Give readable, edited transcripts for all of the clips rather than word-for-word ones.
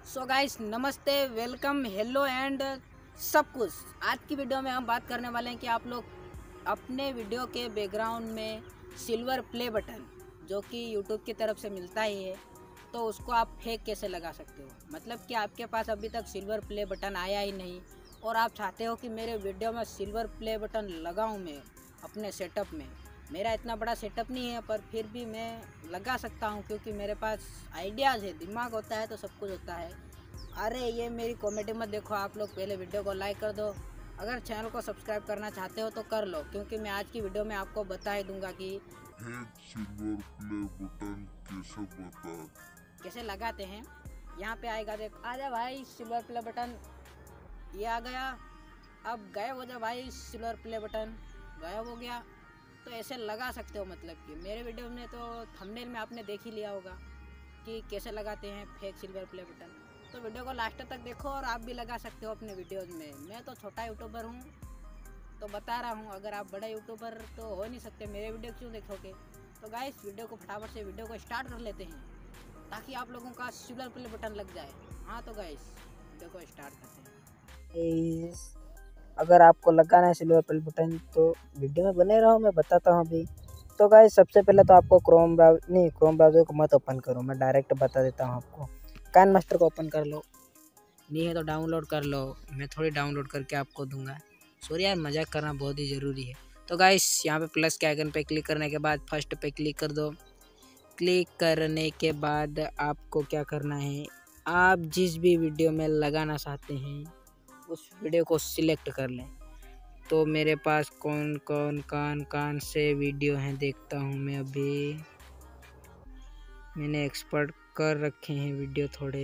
सो guys, नमस्ते, welcome, hello and सब कुछ। आज की वीडियो में हम बात करने वाले हैं कि आप लोग अपने वीडियो के बैकग्राउंड में सिल्वर प्ले बटन, जो कि यूट्यूब की तरफ से मिलता ही है, तो उसको आप फेक कैसे लगा सकते हो। मतलब कि आपके पास अभी तक सिल्वर प्ले बटन आया ही नहीं और आप चाहते हो कि मेरे वीडियो में सिल्वर प्ले बटन लगाऊं मैं अपने सेटअप में। मेरा इतना बड़ा सेटअप नहीं है, पर फिर भी मैं लगा सकता हूँ क्योंकि मेरे पास आइडियाज़ है। दिमाग होता है तो सब कुछ होता है। अरे ये मेरी कॉमेडी मत देखो आप लोग, पहले वीडियो को लाइक कर दो। अगर चैनल को सब्सक्राइब करना चाहते हो तो कर लो, क्योंकि मैं आज की वीडियो में आपको बता ही दूंगा कि सिल्वर प्ले बटन कैसे लगाते हैं। यहाँ पे आएगा, देख आजा भाई सिल्वर प्ले बटन, ये आ गया। अब गायब हो जा भाई, सिल्वर प्ले बटन गायब हो गया। तो ऐसे लगा सकते हो। मतलब कि मेरे वीडियो में तो थंबनेल में आपने देख ही लिया होगा कि कैसे लगाते हैं फेक सिल्वर प्ले बटन। तो वीडियो को लास्ट तक देखो और आप भी लगा सकते हो अपने वीडियोज़ में। मैं तो छोटा यूट्यूबर हूँ तो बता रहा हूँ, अगर आप बड़े यूट्यूबर तो हो नहीं सकते, मेरे वीडियो क्यों देखोगे। तो गाइस, वीडियो को फटाफट से वीडियो को स्टार्ट कर लेते हैं ताकि आप लोगों का सिल्वर प्ले बटन लग जाए। हाँ तो गाइस, वीडियो को स्टार्ट करते हैं। अगर आपको लगाना है सिल्वर प्ले बटन तो वीडियो में बने रहो, मैं बताता हूँ अभी। तो गाइस, सबसे पहले तो आपको क्रोम ब्राउज़र को मत ओपन करो, मैं डायरेक्ट बता देता हूँ आपको। काइन मास्टर को ओपन कर लो, नहीं है तो डाउनलोड कर लो। मैं थोड़ी डाउनलोड करके आपको दूंगा। सॉरी यार, मजाक करना बहुत ही ज़रूरी है। तो गाइस, यहाँ पे प्लस के आइकन पे क्लिक करने के बाद फर्स्ट पे क्लिक कर दो। क्लिक करने के बाद आपको क्या करना है, आप जिस भी वीडियो में लगाना चाहते हैं उस वीडियो को सिलेक्ट कर लें। तो मेरे पास कौन कौन से वीडियो हैं देखता हूँ मैं। अभी मैंने एक्सपर्ट कर रखे हैं वीडियो थोड़े।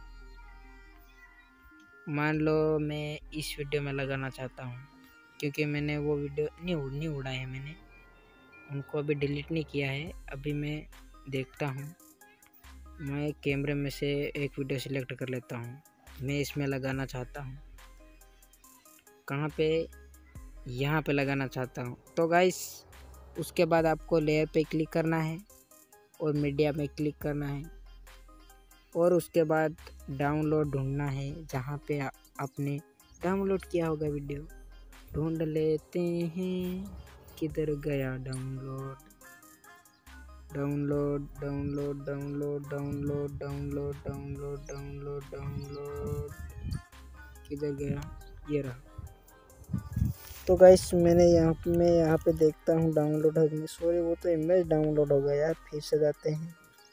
मान लो मैं इस वीडियो में लगाना चाहता हूँ, क्योंकि मैंने वो वीडियो नहीं उड़ाए हैं, मैंने उनको अभी डिलीट नहीं किया है। अभी मैं देखता हूँ, मैं कैमरे में से एक वीडियो सिलेक्ट कर लेता हूँ। मैं इसमें लगाना चाहता हूँ, कहाँ पे, यहाँ पे लगाना चाहता हूँ। तो गाइस, उसके बाद आपको लेयर पे क्लिक करना है और मीडिया में क्लिक करना है और उसके बाद डाउनलोड ढूंढना है, जहाँ पे आपने डाउनलोड किया होगा वीडियो। ढूंढ लेते हैं, किधर गया download, download download download download download download download download किधर गया, ये रहा। तो गाइस, मैं यहाँ पे देखता हूँ डाउनलोड हो गई। सॉरी, वो तो इमेज डाउनलोड हो गया यार। फिर से जाते हैं,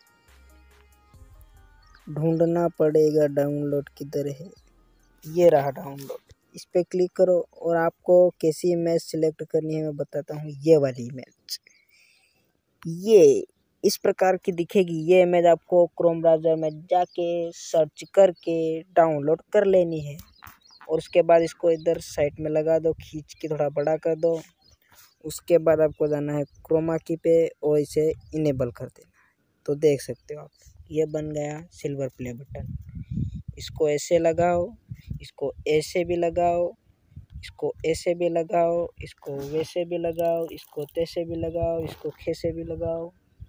ढूंढना पड़ेगा डाउनलोड किधर है। ये रहा डाउनलोड, इस पे क्लिक करो और आपको कैसी इमेज सिलेक्ट करनी है मैं बताता हूँ। ये वाली इमेज, ये इस प्रकार की दिखेगी। ये इमेज आपको क्रोम ब्राउज़र में जाके सर्च करके डाउनलोड कर लेनी है और उसके बाद इसको इधर साइड में लगा दो, खींच के थोड़ा बड़ा कर दो। उसके बाद आपको जाना है क्रोमा की पे और इसे इनेबल कर देना। तो देख सकते हो आप, ये बन गया सिल्वर प्ले बटन। इसको ऐसे लगाओ, इसको ऐसे भी लगाओ, इसको ऐसे भी लगाओ, इसको वैसे भी लगाओ, इसको तैसे भी लगाओ, इसको कैसे भी लगाओ,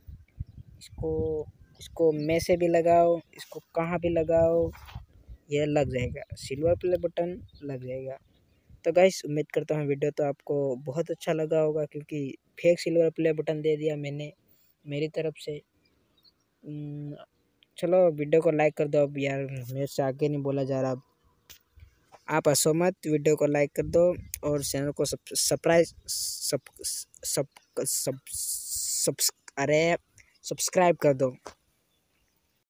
इसको में से भी लगाओ, इसको कहाँ भी लगाओ, ये लग जाएगा, सिल्वर प्ले बटन लग जाएगा। तो गाइस, उम्मीद करता हूँ वीडियो तो आपको बहुत अच्छा लगा होगा, क्योंकि फेक सिल्वर प्ले बटन दे दिया मैंने मेरी तरफ से। चलो वीडियो को लाइक कर दो। अब यार, मेरे से आगे नहीं बोला जा रहा। अब आप हंसो मत, वीडियो को लाइक कर दो और चैनल को सब्सक्राइब कर दो।